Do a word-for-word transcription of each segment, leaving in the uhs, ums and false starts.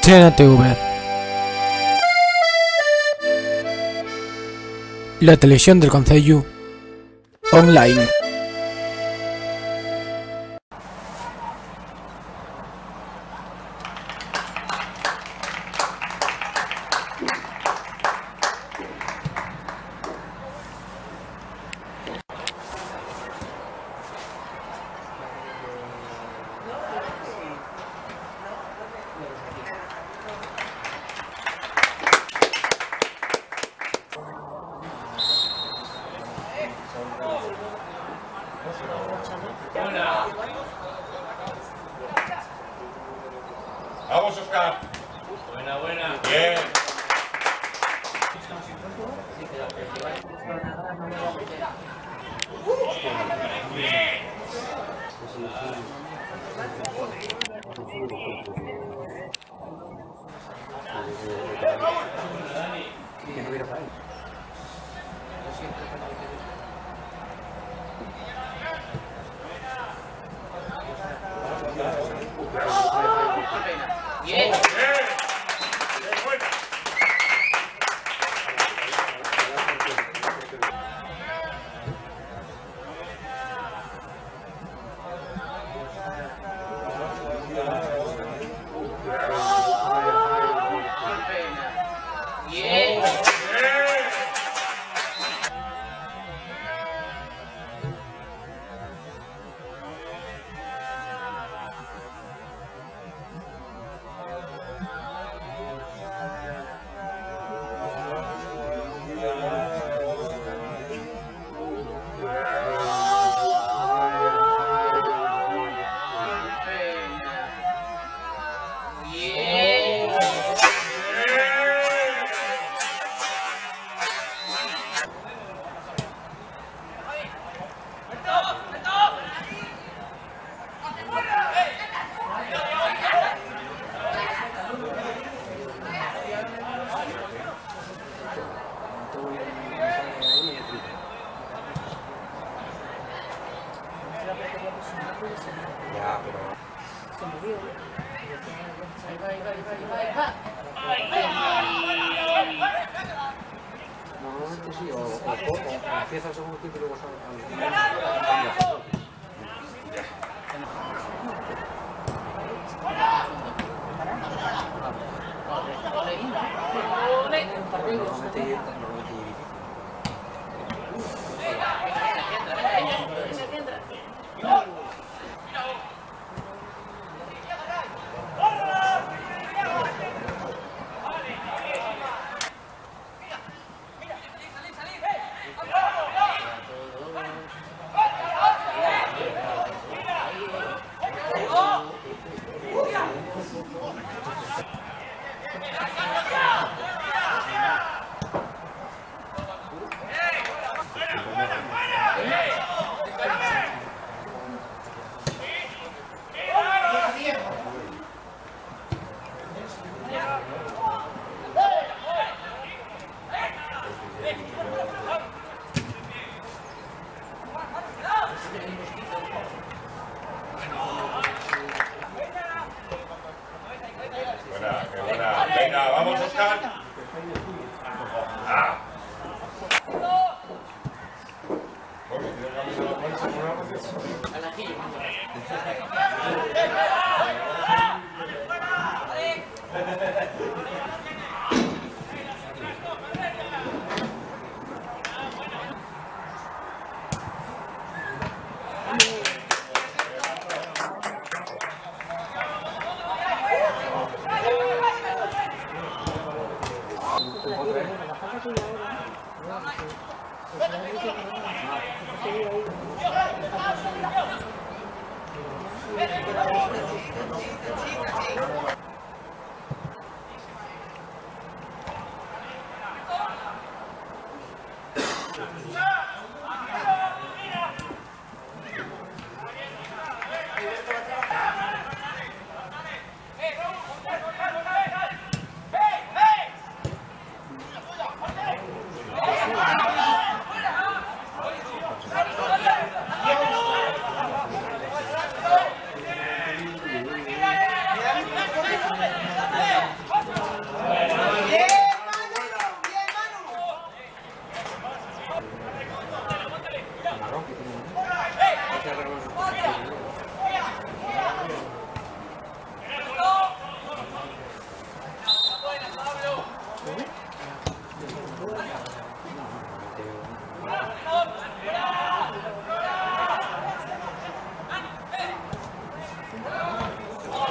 Chena T V, la televisión del Concello online. Vamos, Oscar. Buena, buena. Bien. Bien. Bien. Ya, pero... Ahí va, ahí va, ahí va, ahí va, ahí va. Normalmente sí, o, o, o, o empieza el segundo tiempo y luego sale al final. Normalmente normalmente Buena, qué buena. Venga, vamos, Oscar. Ah. Gracias.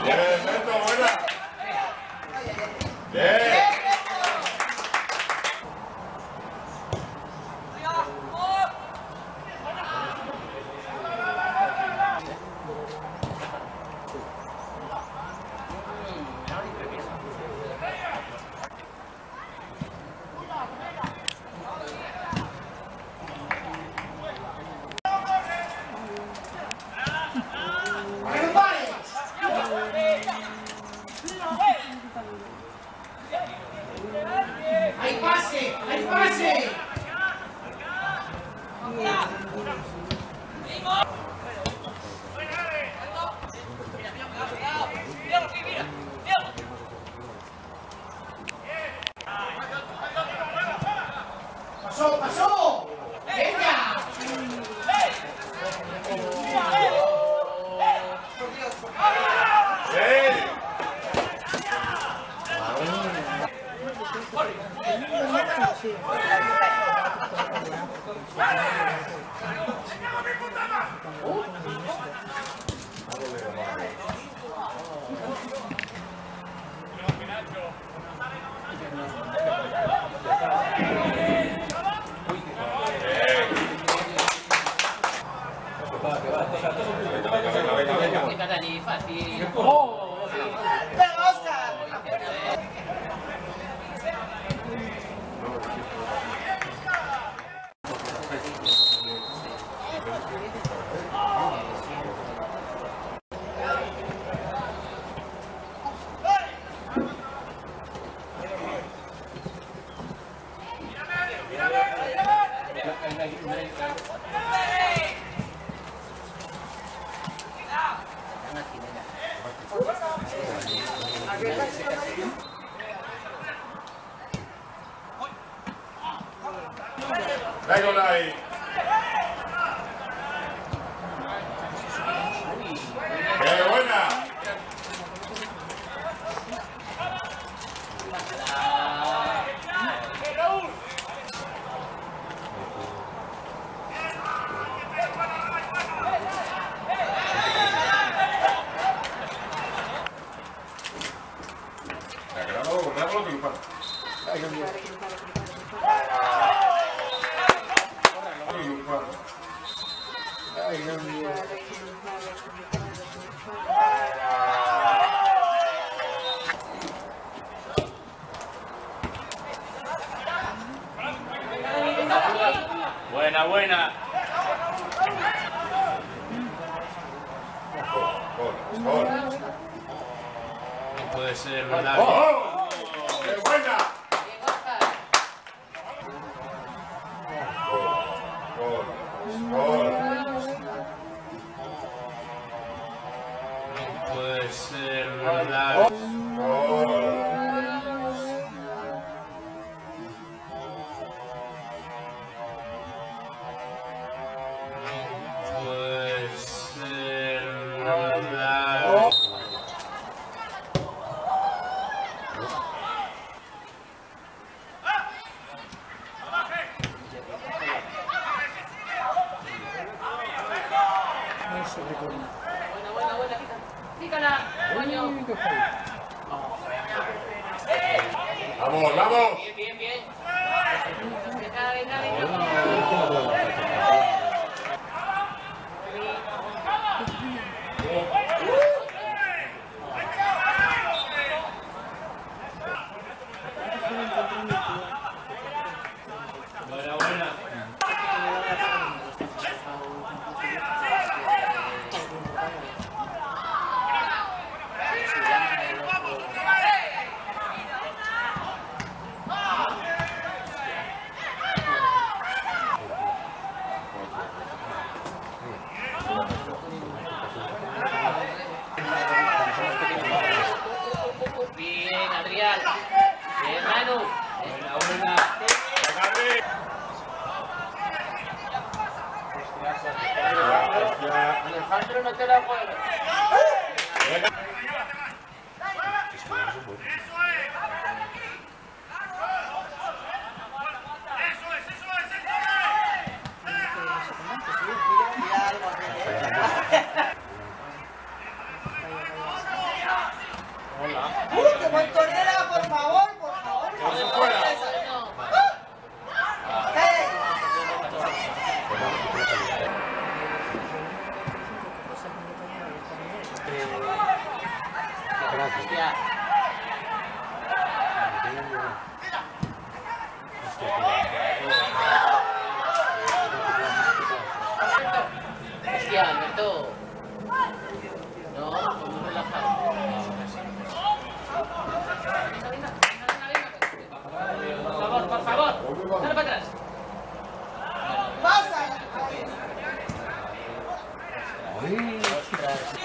Bien, perfecto, buena. Bien. ¡Hay pase! ¡Hay pase! ¡Pasó, pasó! ¡Venga! Está tan fácil. ¡Venga, Oscar! Venga ahí. ¡Qué buena! Buena, buena. Gol, gol. No puede ser, ¿verdad? ¡Oh! ¡Qué buena! Gol, gol. No puede ser, ¿verdad? Gol. Puede ser, ¿verdad? Buena, buena, buena, pícala, coño. Vamos, vamos. Bien, bien, bien. Venga, venga, venga. Buena, buena. Bien, Adrián. Bien, Manu. Buena, buena. Alejandro, no te la juegues. ¡Uh, montonera, por favor, por favor! Por Eso favor. fuera. ¡Eh! Hostia. Hostia, Alberto. No, muy relajado. Venga, venga, venga, venga. Por favor, por favor. Dale para atrás. ¡Pasa! Ostras.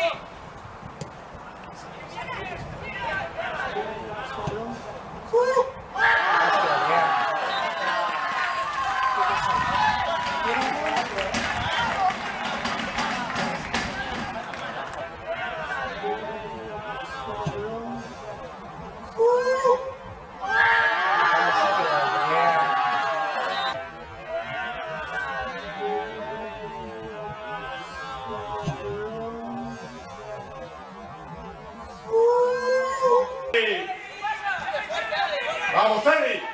¡Vamos, Teddy!